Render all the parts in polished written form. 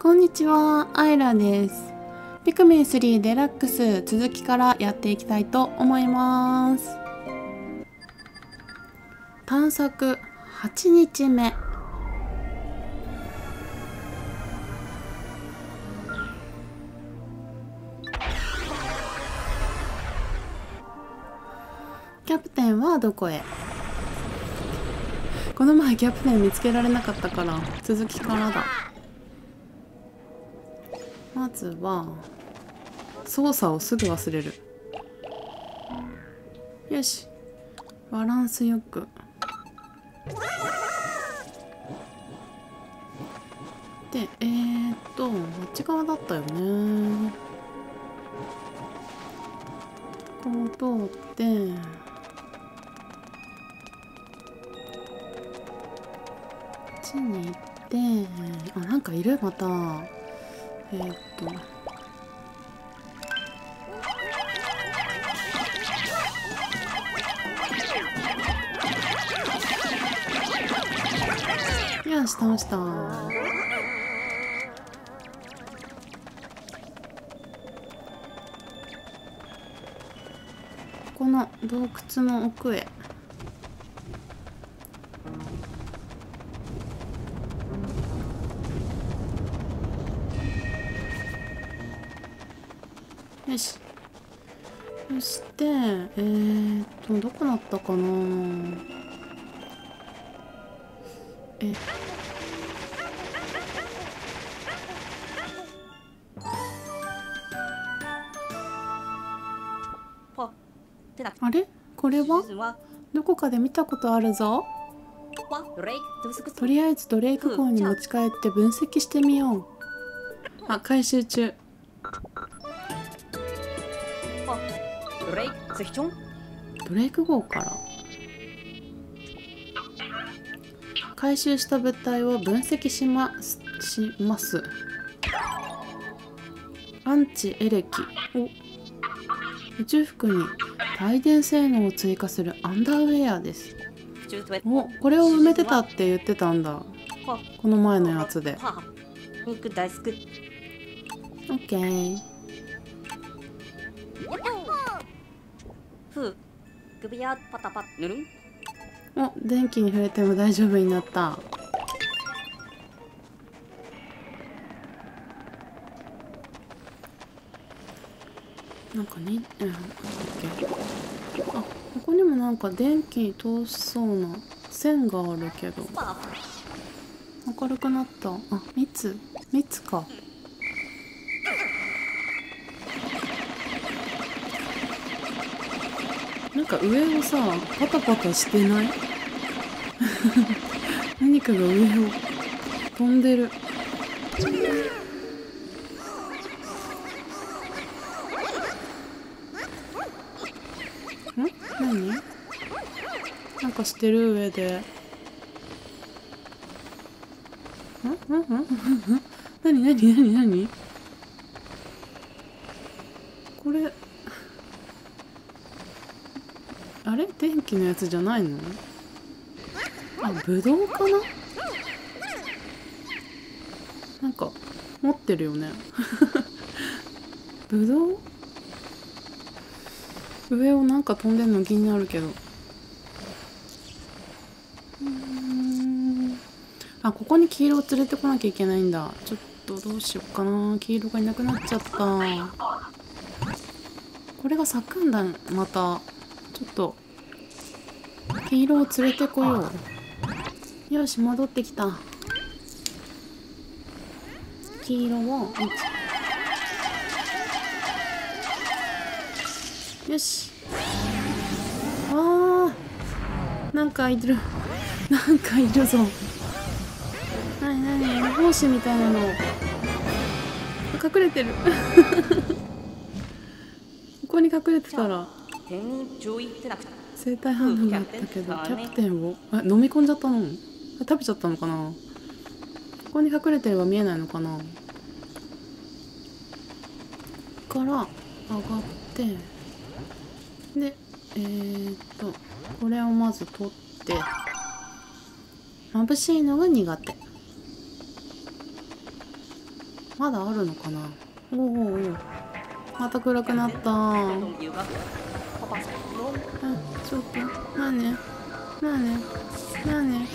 こんにちは、アイラです。ピクミン3デラックス続きからやっていきたいと思います。探索8日目。キャプテンはどこへ？この前キャプテン見つけられなかったから続きからだ。まずは操作をすぐ忘れる。よし、バランスよく。であっち側だったよね。こう通ってこっちに行って、あ、なんかいる。またよし、倒した。この洞窟の奥へ。よし。そしてどこだったかな。あれ、これはどこかで見たことあるぞ。とりあえずドレイク号に持ち帰って分析してみよう。あ、回収中。ドレイク号から回収した物体を分析します。アンチエレキ。宇宙服に帯電性能を追加するアンダーウェアです。お、これを埋めてたって言ってたんだ、この前のやつで。オッケー。お、電気に触れても大丈夫になった。なんかに、あ、ここにもなんか電気通しそうな線があるけど。明るくなった。あ、蜜か。なんか上をさ、パタパタしてない？何かが上を飛んでる。何？なんかしてる上で。何？これあれ、電気のやつじゃないの？あ、ブドウかな。なんか持ってるよね。ブドウ上をなんか飛んでんの気になるけど。あ、ここに黄色を連れてこなきゃいけないんだ。ちょっとどうしよっかな。黄色がいなくなっちゃった。これが咲くんだ。またちょっと黄色を連れてこよう。よし、戻ってきた。黄色をよし。あー、なんかいる。なんかいるぞ。何胞子みたいなの隠れてる。ここに隠れてたら生体反応があったけど、キャプテンを飲み込んじゃったの？食べちゃったのかな。ここに隠れてれば見えないのかな。から上がってでこれをまず取って眩しいのが苦手。 まだあるのかな。おおおお、また暗くなった。ちょっとなあねなあねなあね。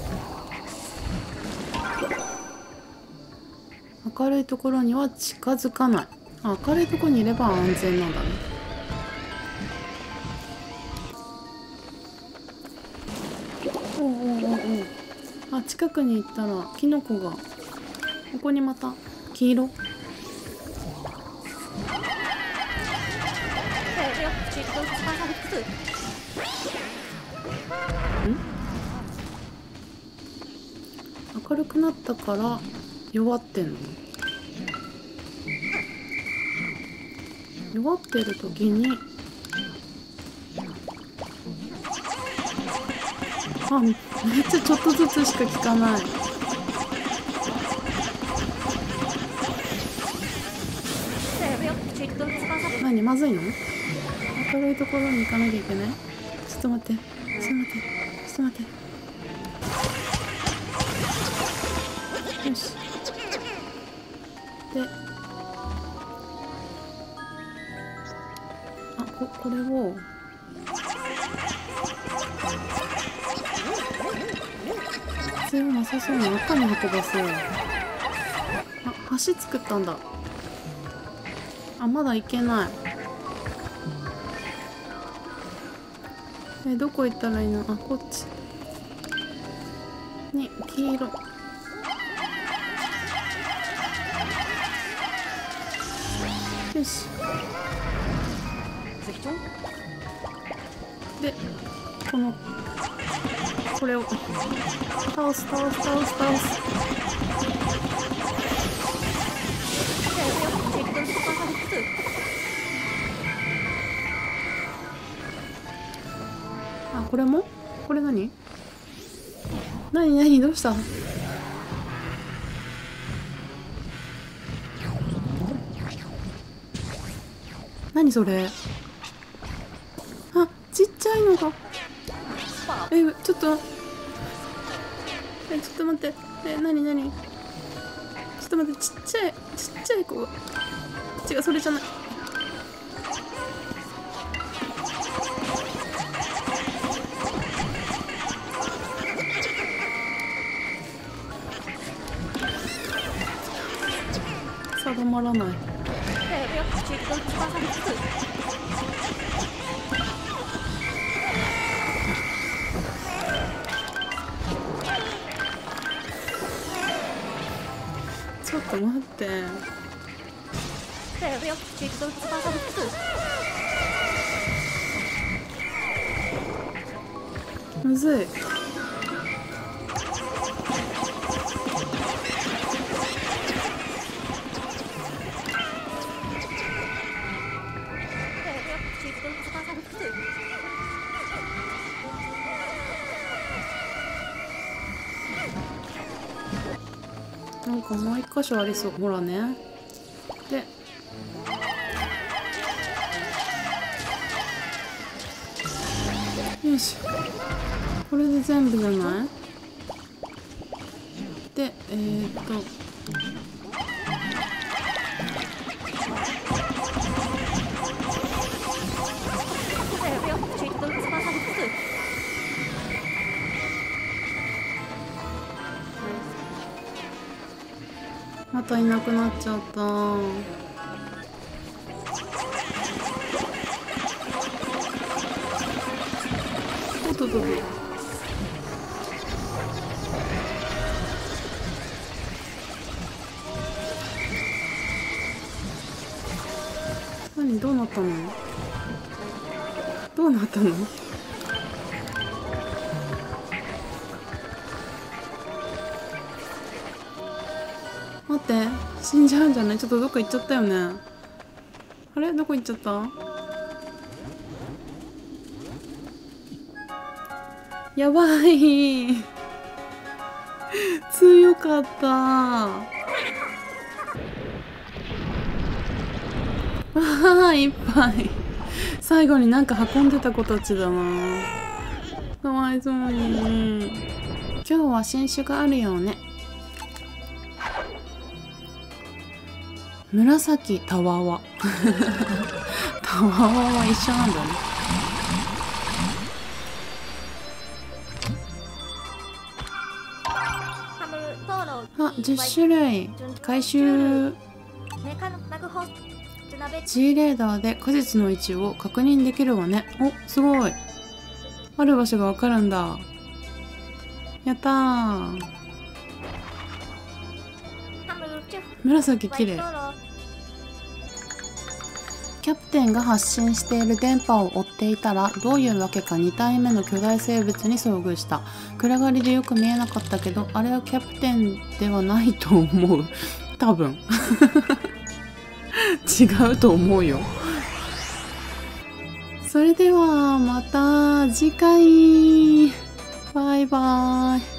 明るいところには近づかない。明るいところにいれば安全なんだね。おうおうおうおう。近くに行ったらキノコが。ここにまた黄色。明るくなったから弱ってんの。弱ってる時にめっちゃちょっとずつしか効かない。何まずいの？明るいところに行かなきゃいけない。ちょっと待ってちょっと待ってちょっと待って。よし。でこれを必要なさそうな中に運ばせよう。橋作ったんだ。まだ行けない。どこ行ったらいいの？こっちに黄色。よし。でこれを倒す。これも？これ何どうした？何それ？ちっちゃいのが。ちょっと待って。何？ちょっと待って、ちっちゃい子が。違う、それじゃない。定まらない。ちょっと待って。むずい。なんかもう一箇所ありそう。ほらね。でよし、これで全部じゃない？でまたいなくなっちゃった。何？どうなったの？待って、死んじゃうんじゃない？ちょっとどっか行っちゃったよね。あれ、どこ行っちゃった？やばい強かった。いっぱい最後になんか運んでた子たちだな。かわいそうに。今日は新種があるよね。 紫たわわたわわは一緒なんだね。あ、10種類回収。 G レーダーで果実の位置を確認できるわね。お、すごい。ある場所がわかるんだ。やったー。紫きれい。キャプテンが発信している電波を追っていたら、どういうわけか2体目の巨大生物に遭遇した。暗がりでよく見えなかったけど、あれはキャプテンではないと思う。多分違うと思うよ。それではまた次回。バイバイ。